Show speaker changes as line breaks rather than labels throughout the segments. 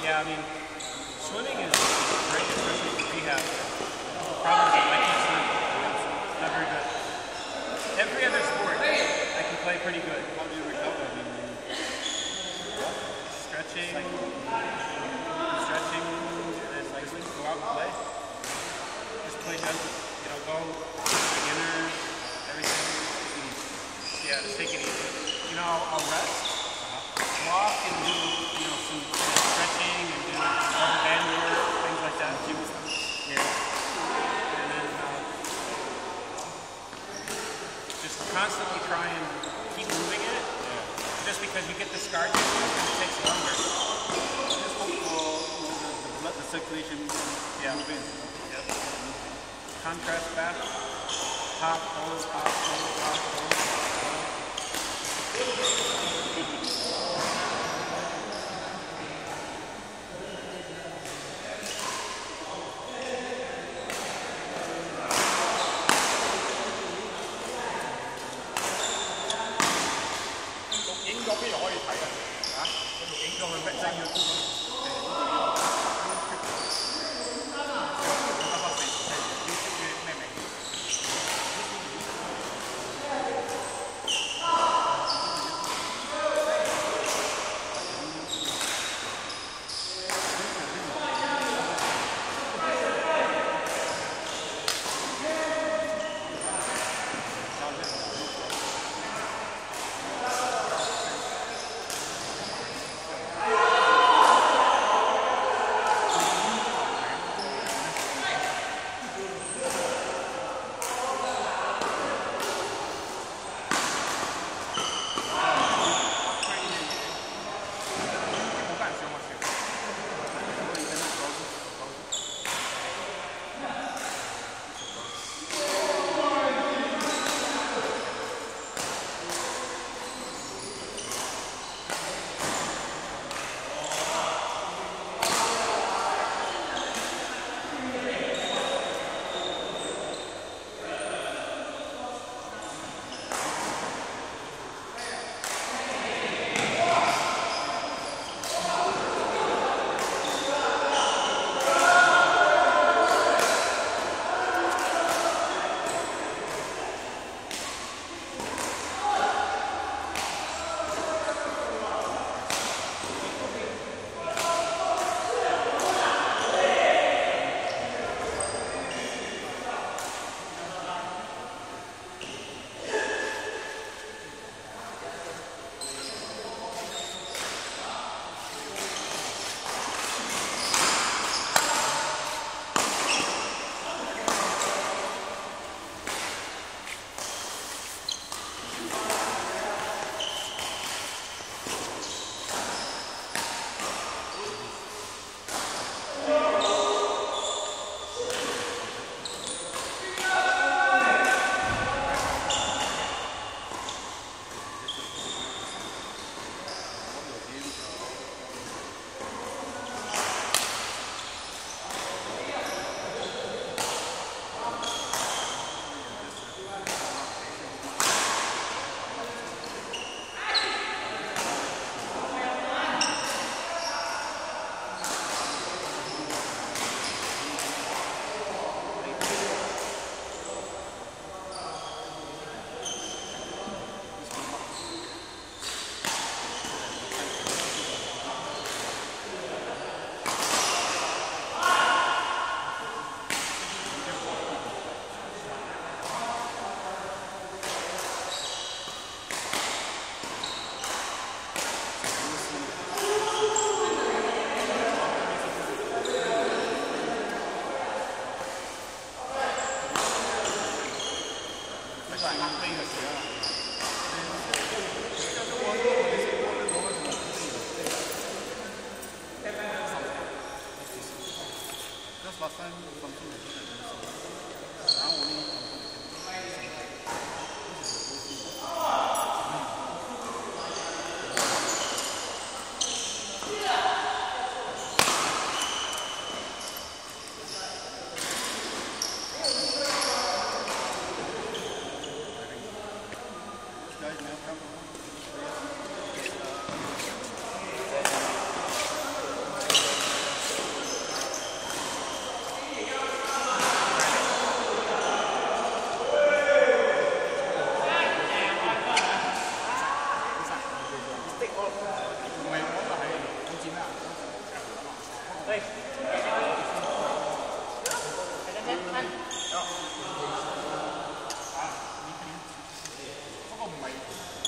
Yeah, I mean, swimming is great, especially for rehab. The problem is I can't swim. Not very good. Every other sport, I can play pretty good.
How do you recover?
Stretching, and then just go out and play. Just play gentle. You know, go beginner, everything. Yeah, just take it easy. You know, I'll rest, walk, and do some stretching and do rubber band work, things like that. Yeah. And then just constantly try and keep moving it. Just because you get the scar tissue, it takes longer.
Just hope for the blood, the circulation move in.
Yep. Contrast back. Pop, hold, pop, hold, pop, hold. 唔係嗰個係好剪啊！喂，嗰個唔係。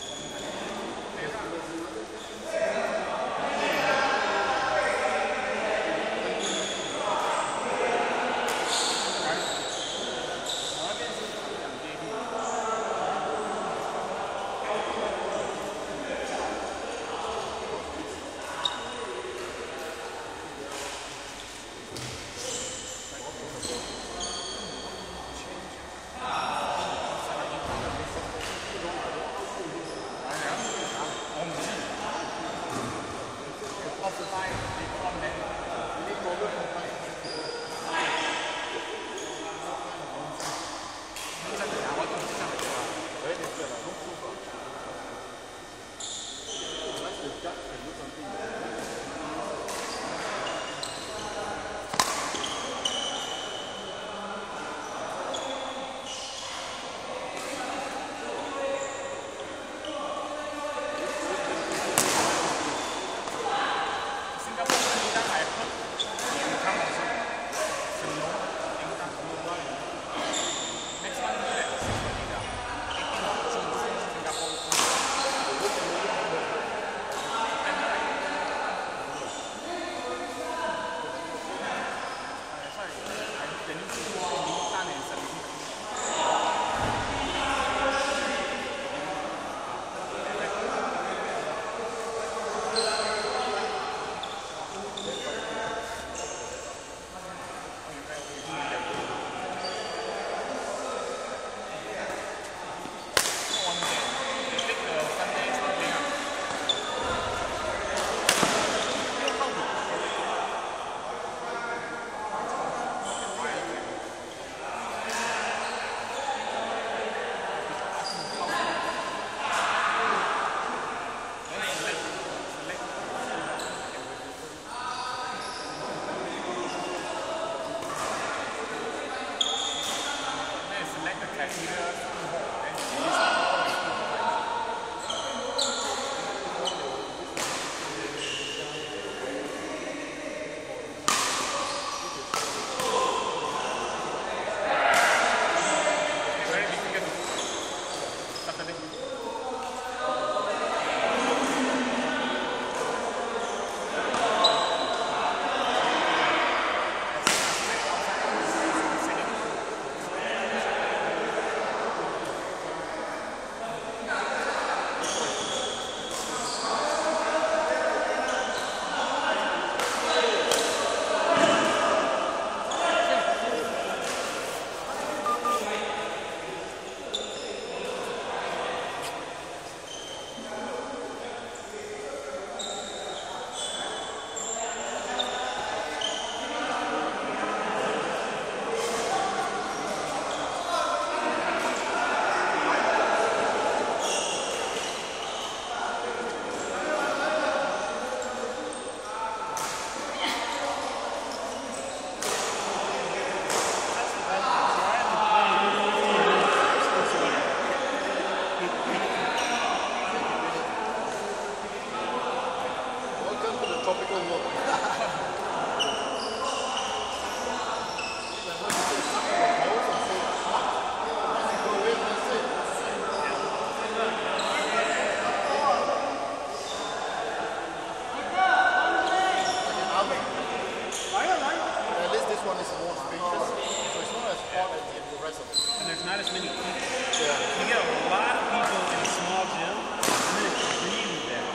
not as many people.
Yeah.
You get a lot of people in a small gym, and then it's really bad.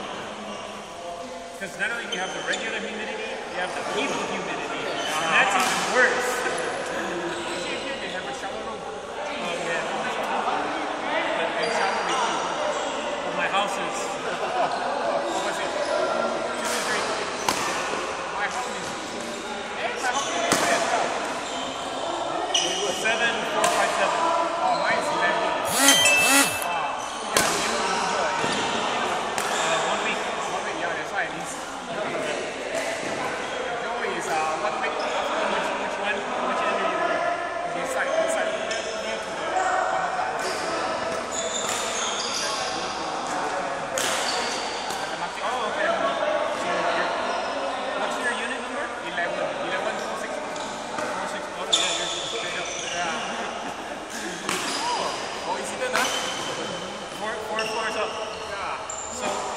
Because not only do you have the regular humidity, you have the people humidity, and that's even worse. They have a shower room. Oh, yeah. But they shower me too. Well, my house is, what was it? 2 to 3. My house is, my house is 7, 4, 5, 7. Oh, mine's 11. Wow. Yeah, you enjoy. 1 week. 1 week, yeah, that's right. Joey is 1 week. Which one?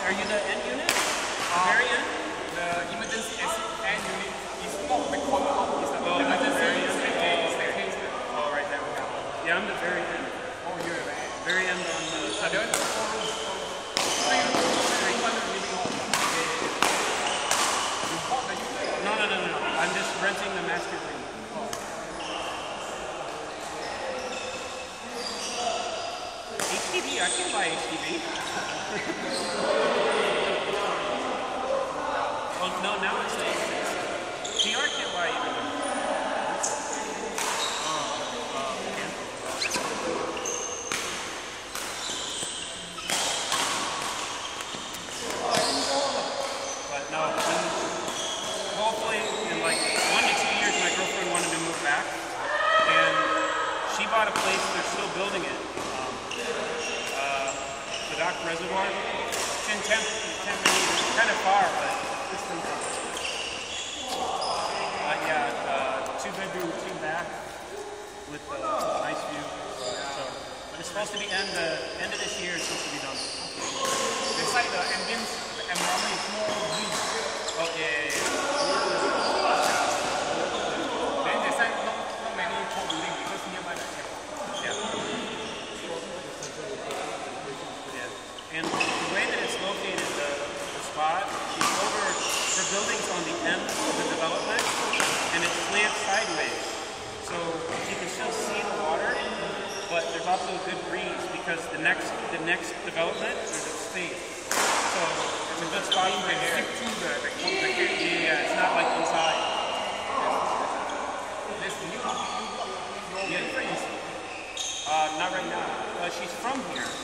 Are you the end unit? The very end?
The emergency end unit is not the corner. It's the emergency staircase.
Oh, right there we go. Yeah, I'm the very end.
Oh, you're the end.
Very end on the
There are 4 rooms. 3 living hall. You bought the unit?
No. I'm just renting the master room. HDB? I can buy HDB. Oh, no, now it's TR can't buy either. But no, hopefully in like 1 to 2 years my girlfriend wanted to move back. And she bought a place, they're still building it. The Dock Reservoir. It's in Tempe, kind of far, but it's pretty close. Yeah, 2-bedroom, 2-bath with a nice view. So, but it's supposed to be end of this year. It's supposed to be done.
It's like the ambience, the environment is more green.
Oh yeah.
Then there's like not many tall buildings because nearby the airport.
And the way that it's located, the spot is over the buildings on the end of the development, and it's slanted sideways. So you can still see the water, but there's also a good breeze because the next development there's a space. So it's a good spot for here. Yeah, it's not like inside.
This new
Yeah, not right now. She's from here.